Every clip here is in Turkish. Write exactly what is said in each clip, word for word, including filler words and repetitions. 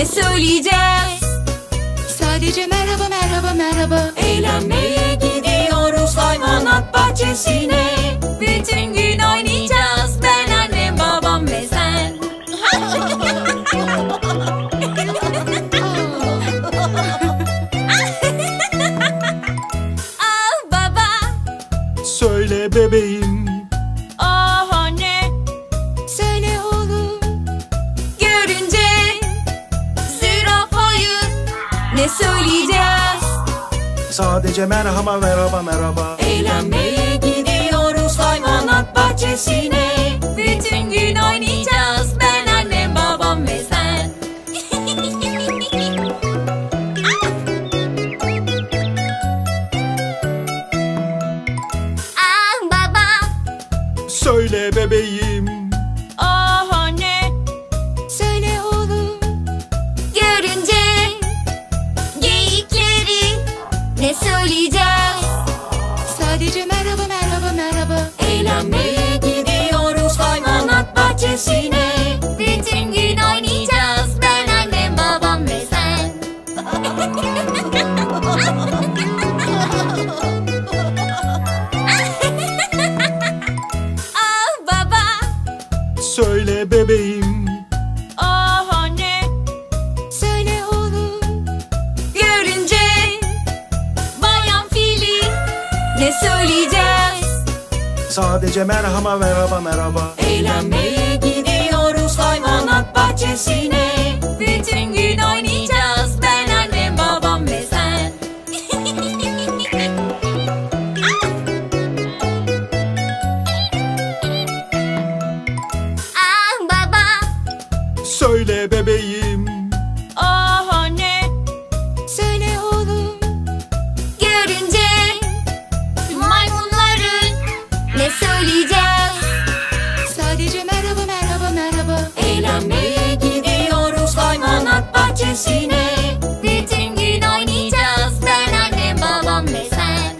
söyleyeceğiz? Sadece merhaba merhaba merhaba. Eğlenmeye gidiyoruz hayvanat bahçesine. Bütün gün oynayacağız, ben, annem, babam ve sen. Ah baba. Söyle bebeğim. Ah anne. Söyle oğlum. Görünce zürafayı ne söyleyeceğiz? Sadece merhaba merhaba merhaba. Eğlenmeye gidiyoruz hayvanat bahçesine. Bütün gün oynayacağız, ben, annem, babam ve sen. Ah baba. Söyle bebeğim. Ah anne. Söyle oğlum. Görünce geyikleri ne söyleyeceğiz? Sadece merhaba merhaba merhaba. Eğlenmeye gidiyoruz hayvanat bahçesine. Bütün gün oynayacağız, ben, annem, babam ve sen. Ah baba. Söyle bebeğim. Ah anne. Söyle oğlum. Görünce bayan fili ne söyleyeceğiz? Sadece merhaba merhaba merhaba. Eğlenmeye gidiyoruz hayvanat bahçesine. Bütün gün oynayacağız, ben, annem, babam ve sen. Ah baba. Söyle bebeğim. Ah anne. Söyle oğlum. Görünce maymunları ne söyleyeceğiz? Sadece merhaba merhaba merhaba. Eğlenmeye gidiyoruz hayvanat bahçesine. Bütün gün oynayacağız, ben, annem, babam ve sen.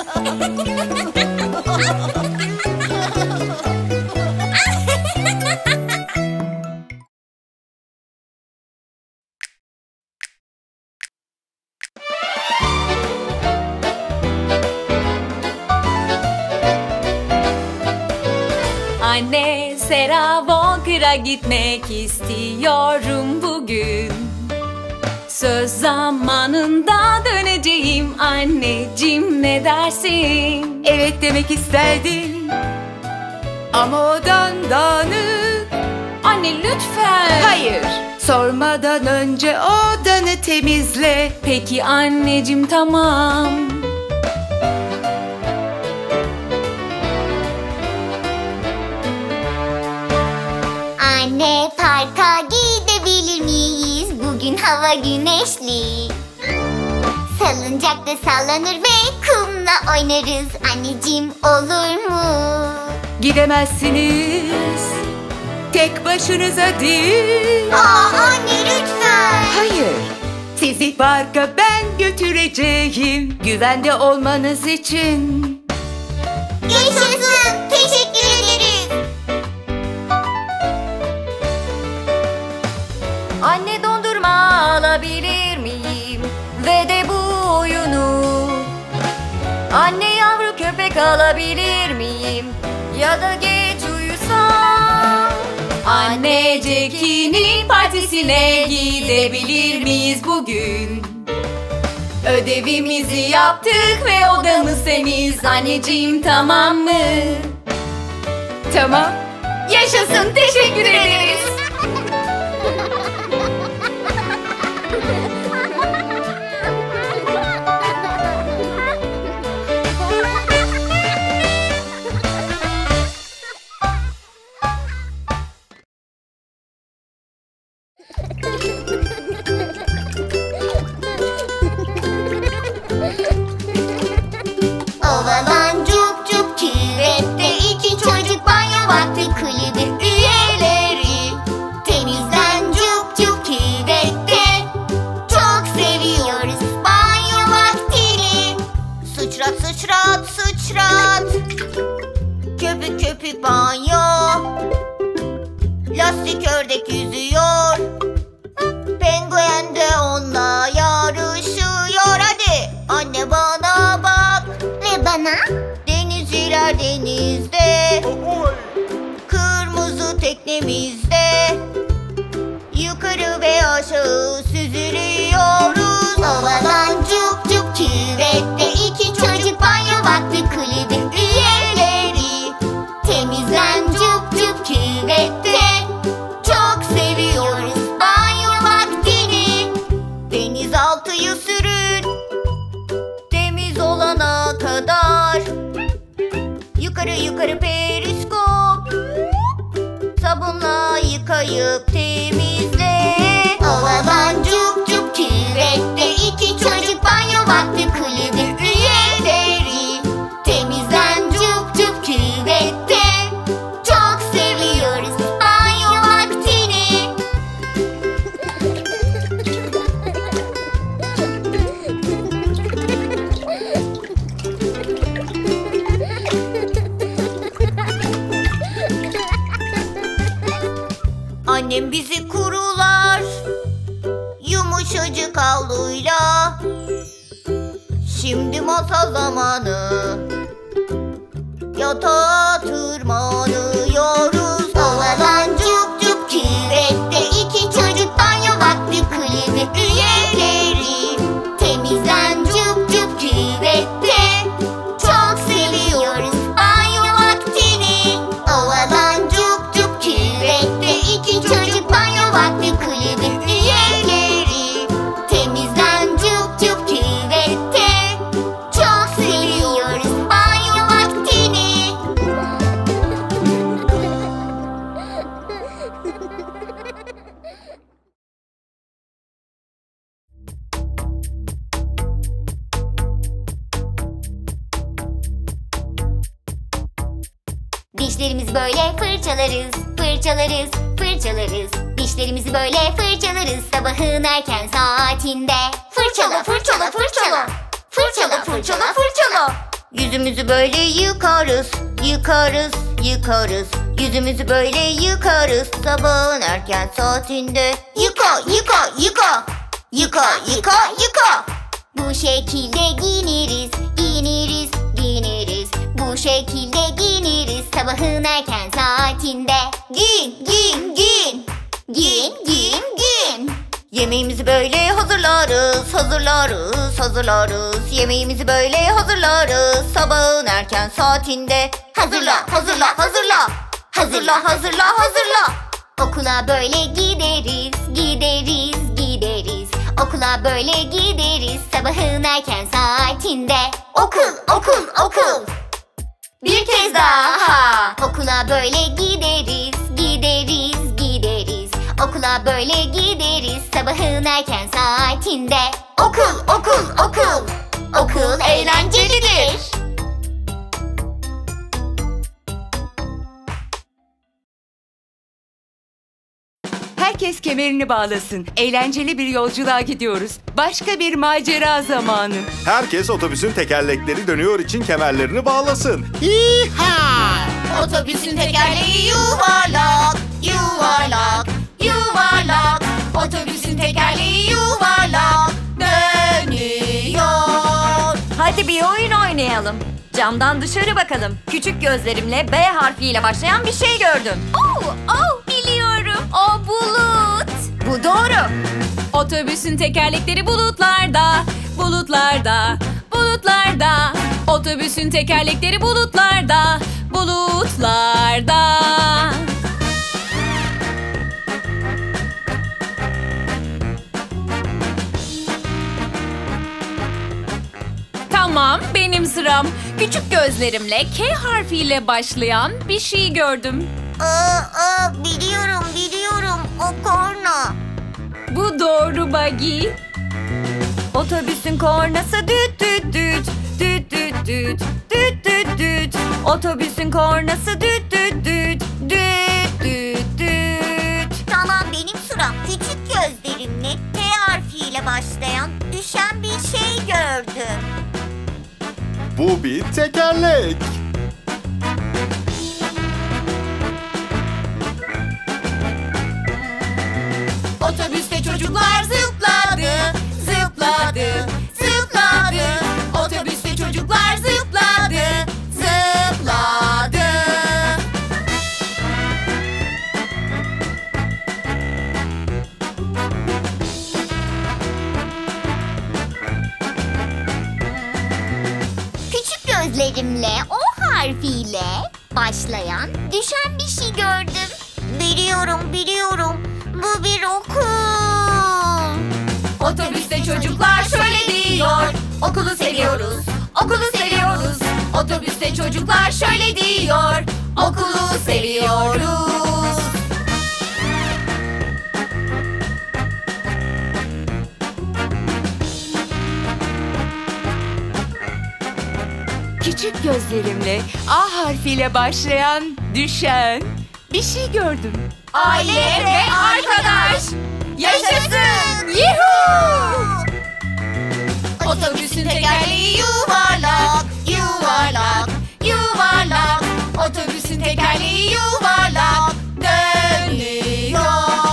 Anne, Sarah Walker'a gitmek istiyorum bugün. Söz zamanında döneceğim anneciğim, ne dersin? Evet demek isterdim. Ama odan dağınık. Anne lütfen. Hayır. Sormadan önce odanı temizle. Peki anneciğim, tamam. Anne, parka gidebilir miyiz? Bugün hava güneşli. Salıncakta sallanır ve kumla oynarız. Anneciğim, olur mu? Gidemezsiniz. Tek başınıza değil. Aa, anne lütfen. Hayır. Sizi parka ben götüreceğim. Güvende olmanız için. Yaşasın. Teşekkür ederiz. Anne, dondurma alabilir miyim? Ve de bu oyunu. Anne, yavru köpek alabilir miyim? Ya da geç uyusam. Anne, Jackie'nin partisine gidebilir miyiz bugün? Ödevimizi yaptık ve odamız temiz. Anneciğim, tamam mı? Tamam. Yaşasın, teşekkür ederiz. Ovalan cup cup küvette iki çocuk banyo vakti kulübü üyeleri. denizde, kırmızı teknemizde, yukarı ve aşağı süzülüyoruz. Ovadan cup cup küvette, iki çocuk banyo vakti kulübün üyeleri. Temizlen cup cup küvette, çok seviyoruz banyo vaktini. Denizaltıyı sürün, temiz olana kadar. Yukarı yukarı periskop, sabunla yıkayıp temizle. Ovadan cup cup küvette, iki çocuk banyo vakti kulübün üyeleri. Temizlen cup cup küvette, çok seviyoruz banyo vaktini. Annem bizi kurular, yumuşacık havluyla. Şimdi masal zamanı, yatağa tırmanıyoruz. Ovadan cup cup küvette, iki çocuk banyo vakti kulübü üyeleri. Temizlen cup cup küvette, çok seviyoruz banyo vaktini. Ovadan cup cup küvette, iki çocuk banyo vakti kulübü üyeleri. Temizlen cup cup küvette, çok seviyoruz banyo vaktini. Dişlerimizi böyle fırçalarız, fırçalarız, fırçalarız. Dişlerimizi böyle fırçalarız sabahın erken saatinde. Fırçala, fırçala, fırçala. Fırçala, fırçala, fırçala. Yüzümüzü böyle yıkarız, yıkarız, yıkarız. Yüzümüzü böyle yıkarız sabahın erken saatinde. Yıka, yıka, yıka. Yıka, yıka, yıka. Bu şekilde giyiniriz, giyiniriz, giyiniriz. Bu şekilde giyiniriz sabahın erken saatinde. Giyin, giyin, giyin. Giyin, giyin, giyin. Yemeğimizi böyle hazırlarız, hazırlarız, hazırlarız. Yemeğimizi böyle hazırlarız sabahın erken saatinde. Hazırla, hazırla, hazırla. Hazırla, hazırla, hazırla. Okula böyle gideriz, gideriz, gideriz. Okula böyle gideriz sabahın erken saatinde. Okul, okul, okul. Bir kez daha. Okula böyle gideriz, gideriz, gideriz. Okula böyle gideriz sabahın erken saatinde. Okul, okul, okul. Okul eğlencelidir. Herkes kemerini bağlasın. Eğlenceli bir yolculuğa gidiyoruz. Başka bir macera zamanı. Herkes otobüsün tekerlekleri dönüyor için kemerlerini bağlasın. Otobüsün tekerleği yuvarlak, yuvarlak, yuvarlak. Otobüsün tekerleği yuvarlak dönüyor. Hadi bir oyun oynayalım. Camdan dışarı bakalım. Küçük gözlerimle B harfiyle başlayan bir şey gördüm. Oh, oh biliyorum. O bulut. Bu doğru. Otobüsün tekerlekleri bulutlarda, bulutlarda, bulutlarda. Otobüsün tekerlekleri bulutlarda, bulutlarda. Tamam, benim sıram. Küçük gözlerimle K harfiyle başlayan bir şey gördüm. Aa, aa, biliyorum, biliyorum. O korna. Bu doğru Buggy. Otobüsün kornası düt düt düt, düt düt düt, düt düt düt. Otobüsün kornası düt düt düt, düt düt düt. Tamam, benim sıram. Küçük gözlerimle T harfiyle başlayan düşen bir şey gördüm. Bu bir tekerlek. Otobüste çocuklar zıpladı, zıpladı, zıpladı. Otobüste çocuklar zıpladı, zıpladı. gözlerimle O harfiyle başlayan düşen bir şey gördüm. Biliyorum, biliyorum. Bu bir okul. Otobüste çocuklar şöyle diyor: okulu seviyoruz, okulu seviyoruz. Otobüste çocuklar şöyle diyor: okulu seviyoruz. Küçük gözlerimle A harfiyle başlayan düşen bir şey gördüm. Aile ve arkadaş. Yaşasın! Yuhuu! Otobüsün tekerleği yuvarlak, yuvarlak, yuvarlak. Otobüsün tekerleği yuvarlak, dönüyor.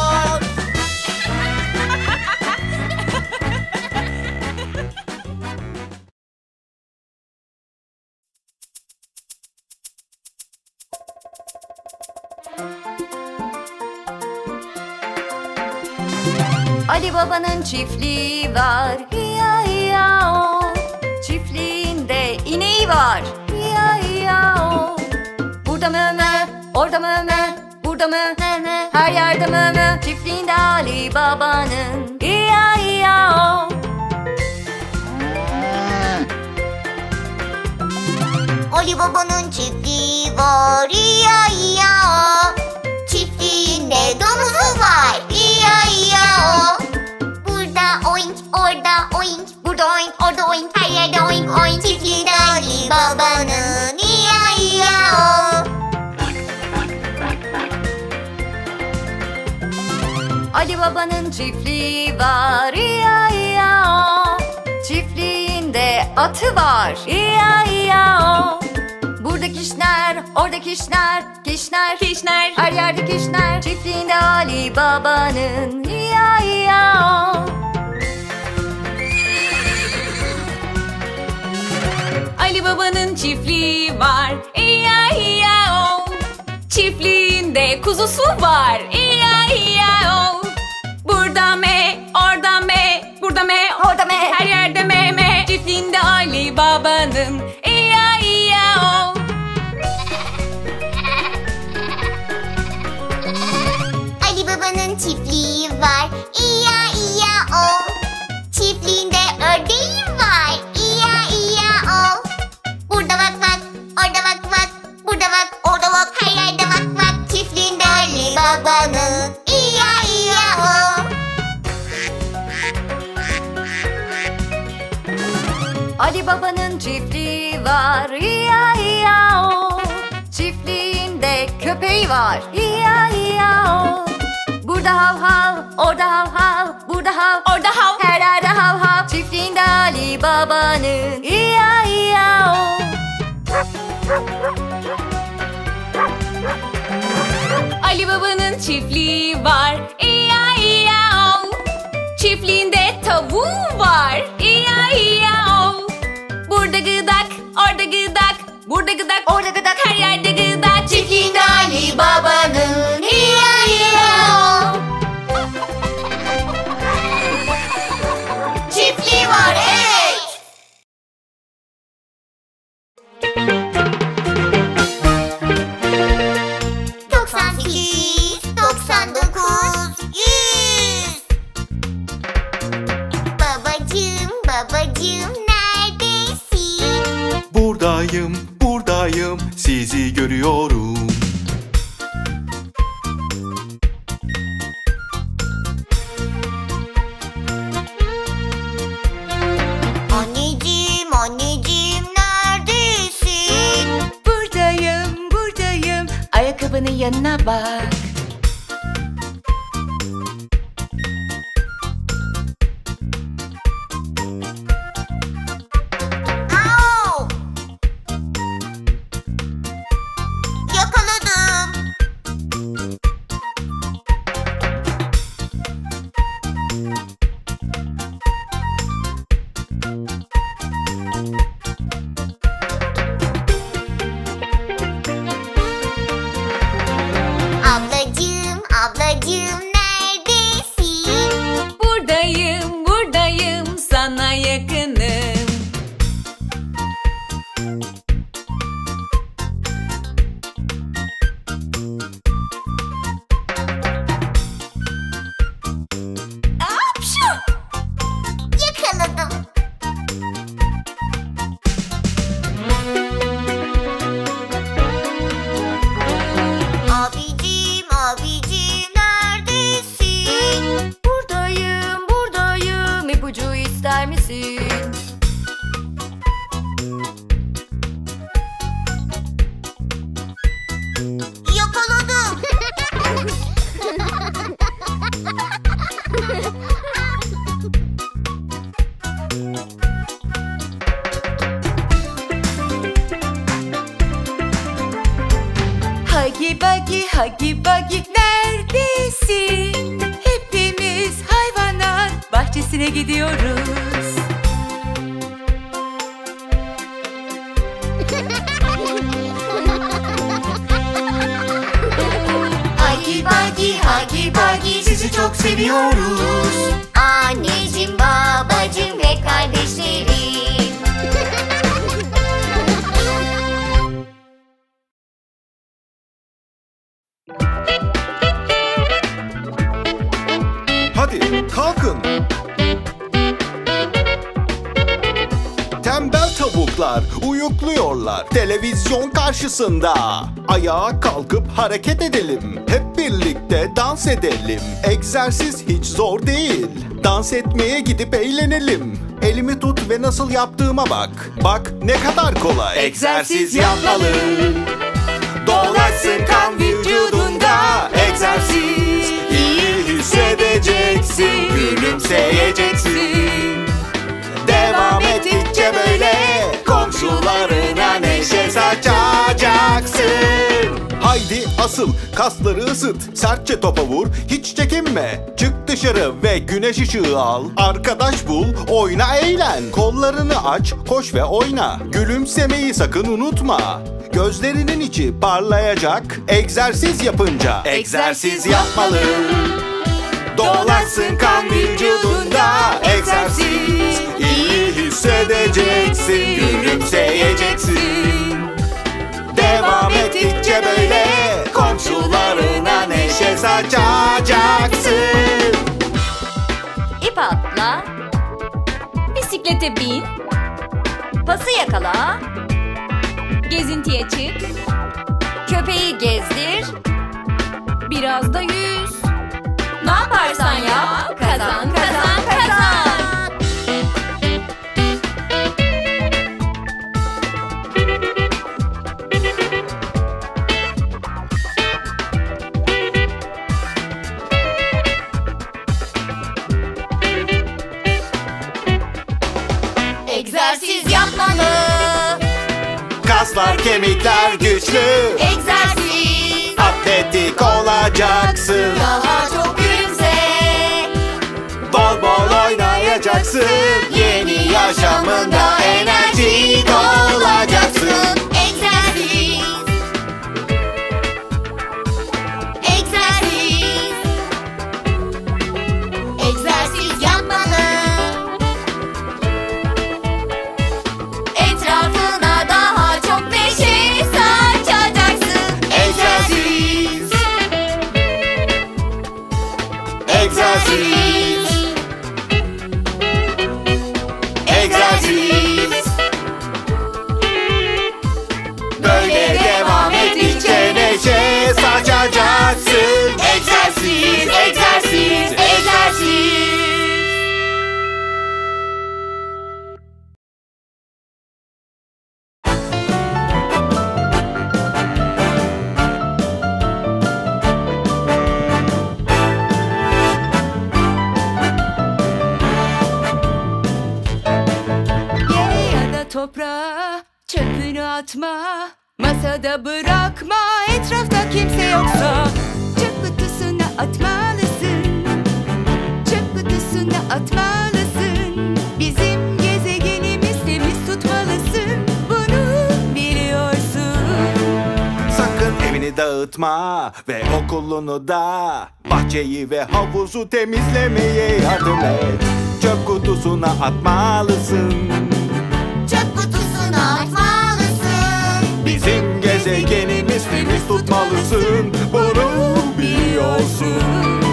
Ali Baba'nın çiftliği var, ya ya o. Çiftliğinde ineği var, ya ya o. Burada mı mı, orada mı mı, burada mı mı mı, her yerde mı mı. Çiftliğinde Ali Baba'nın, ya ya o. Ali Baba'nın çiftliği var, iya iya o. Çiftliğinde domuzu var, iya iya o. Burada oink, orada oink, burada oink, orada oink, her yerde oink oink. Çiftliğinde Ali Baba'nın, iya iya o. Ali Baba'nın çiftliği var, ya ya o. Çiftliğinde atı var, ya ya o. Burada kişner, orada kişner, kişner, kişner, her yerde kişner. Çiftliğinde Ali Baba'nın, ya ya o. Ali Baba'nın çiftliği var, iya iya o. Çiftliğinde kuzusu var, iya iya o. Burada me, orada me, burada me, Orada me, her yerde me me. Çiftliğinde Ali Baba'nın, iya iya o. Ali Baba'nın çiftliği var, iya iya o. Çiftliğinde ördeği var, iya iya o. Burada bak bak, orada bak bak, burada bak, orada bak, her yerde bak bak. Çiftliğinde Ali Baba'nın, iya iya o. Ali Baba'nın çiftliği var, ya ya o. Çiftliğinde köpeği var, ya ya o. Burada hav hav, orada hav hav, burada hav, Orada hav, her yerde hav hav. Çiftliğinde Ali Baba'nın, ya ya o. Ali Baba'nın çiftliği var, iya iya o. Çiftliğinde tavuğu var, iya iya o. Burada gıdak, orada gıdak, burada gıdak, Orada gıdak, her yerde gıdak. Çiftliğinde Ali Baba'nın, iya iya o. Çiftliği var, evet. doksan sekiz, doksan dokuz, yüz. Babacığım, babacığım neredesin? Buradayım, buradayım, sizi görüyorum. Anneciğim, anneciğim neredesin? Buradayım, buradayım. Ayakkabının yanına bak. Au! Yakaladım. Ablacığım, ablacığım neredesin? Buradayım, buradayım, sana yakınım. Huggy Buggy, Huggy Buggy neredesin? Hepimiz hayvanat bahçesine gidiyoruz. Huggy Buggy, Huggy Buggy sizi çok seviyoruz. Anneciğim, babacığım ve kardeşlerim. Hadi kalkın. Tembel tavuklar uyukluyorlar televizyon karşısında. Ayağa kalkıp hareket edelim. Hep birlikte dans edelim. Egzersiz hiç zor değil. Dans etmeye gidip eğlenelim. Elimi tut ve nasıl yaptığıma bak. Bak ne kadar kolay. Egzersiz yapmalı. Dolaşsın kan vücudunda. Egzersiz iyi hissedeceksin. Gülümseyeceksin. Devam ettikçe böyle komşularına neşe saçacaksın. Haydi asıl kasları ısıt. Sertçe topa vur, hiç çekinme. Çık dışarı ve güneş ışığı al. Arkadaş bul, oyna eğlen. Kollarını aç, koş ve oyna. Gülümsemeyi sakın unutma. Gözlerinin içi parlayacak egzersiz yapınca. Egzersiz yapmalı. Dolaşsın kan vücudunda. Egzersiz iyi hissedeceksin. Gülümseyeceksin. Devam ettikçe böyle komşularına neşe saçacaksın. İp atla, Bisiklete bin, pası yakala, gezintiye çık, köpeği gezdir. biraz da yüz. Ne yaparsan yap, kazan kazan kazan. Egzersiz yapmalı. Kaslar, kemikler güçlü. Egzersiz. Atletik olacaksın. Daha çok gülümse. Bol bol oynayacaksın. Yeni yaşamında enerji dolacaksın. Egzersiz. Egzersiz. Egzersiz yapmalı. Etrafına daha çok neşe saçacaksın. Egzersiz. Egzersiz. Egzersiz. Böyle devam ettikçe neşe saçacaksın. Egzersiz, egzersiz, egzersiz. Yere ya da toprağa çöpünü atma. Masada bırakma, etrafta kimse yoksa. Çöp kutusuna atmalısın. Çöp kutusuna atmalısın. Bizim gezegenimiz temiz tutmalısın. Bunu biliyorsun. Sakın evini dağıtma ve okulunu da. Bahçeyi ve havuzu temizlemeye yardım et. Çöp kutusuna atmalısın. Çöp kutusuna atmalısın. Bizim gezegenimiz temiz tutmalısın. Bunu biliyorsun.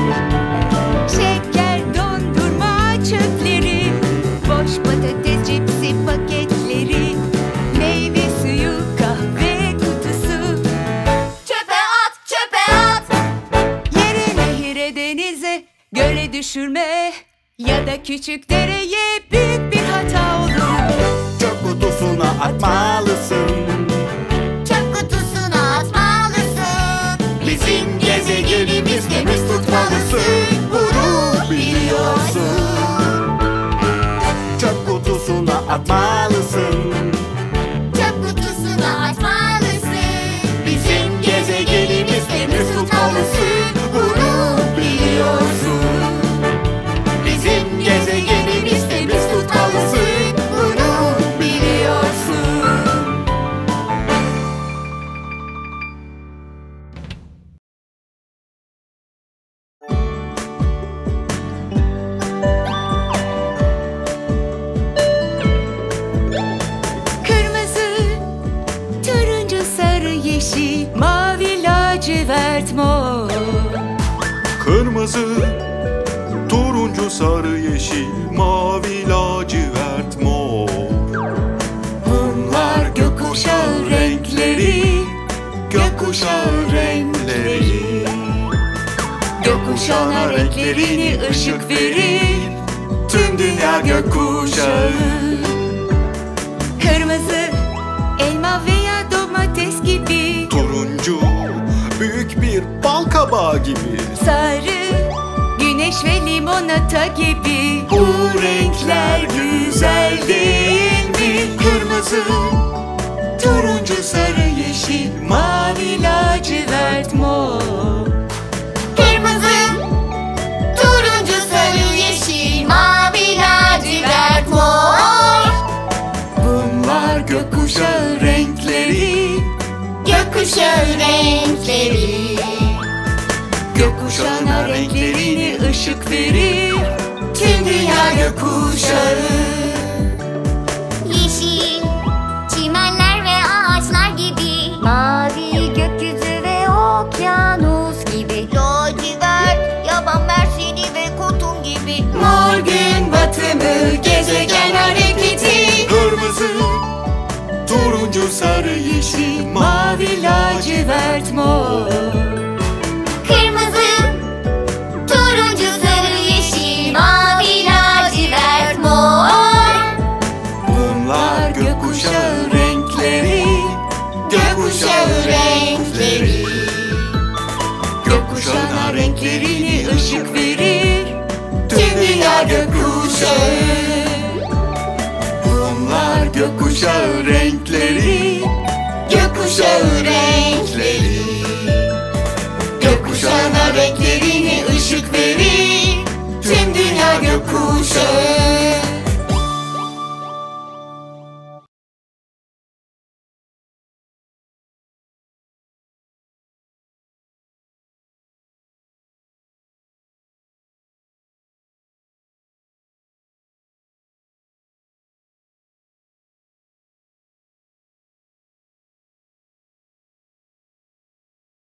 Şeker, dondurma çöpleri, boş patates cipsi paketleri, meyve suyu, kahve kutusu. Çöpe at, çöpe at. Yere, nehire, denize, göle düşürme. Ya da küçük dereye, büyük bir hata olur. Çöp kutusuna atmalısın. Çöp kutusuna atmalısın. Bizim gezegenimiz temiz tutmalısın. Bunu biliyorsun. Çöp kutusuna atmalısın. Çöp kutusuna atmalısın. Bizim gezegenimiz lacivert mor. Kırmızı, turuncu, sarı, yeşil, mavi, lacivert, mor. Bunlar gökkuşağı renkleri, gökkuşağı renkleri. Gökkuşağına renklerini ışık verir tüm dünya gökkuşağı. Kırmızı, elma veya domates gibi. Turuncu, büyük bir bal kabağı gibi. Sarı, güneş ve limonata gibi. Bu renkler güzel değil mi? Kırmızı, turuncu, sarı, yeşil, mavi, lacivert, mor. Kırmızı, turuncu, sarı, yeşil, mavi, lacivert, mor. Bunlar gökkuşağı renkleri, Gökkuşağı renkleri. gökkuşağına renklerini ışık verir tüm dünya gökkuşağı. Yeşil, çimenler ve ağaçlar gibi. Mavi gökyüzü ve okyanus gibi. Lacivert, yaban mersini ve kotun gibi. Mor gün batımı, gezegen hareketi. Kırmızı, turuncu, sarı, yeşil, Mavi, lacivert, mor. Kırmızı, turuncu, sarı, yeşil, mavi, lacivert, mor. Bunlar gökkuşağı renkleri, gökkuşağı renkleri. Gökkuşağına renklerini ışık verir tüm dünya gökkuşağı. Bunlar gökkuşağı renkleri, gökkuşağı renkleri. Gökkuşağına renklerini ışık verir tüm dünya gökkuşağı.